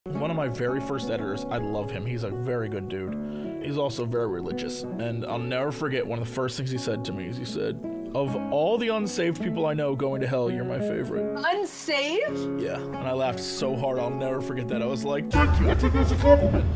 One of my very first editors, I love him. He's a very good dude. He's also very religious. And I'll never forget one of the first things he said to me is he said, of all the unsaved people I know going to hell, you're my favorite. Unsaved? Yeah. And I laughed so hard, I'll never forget that. I was like, thank you. I take it as a compliment.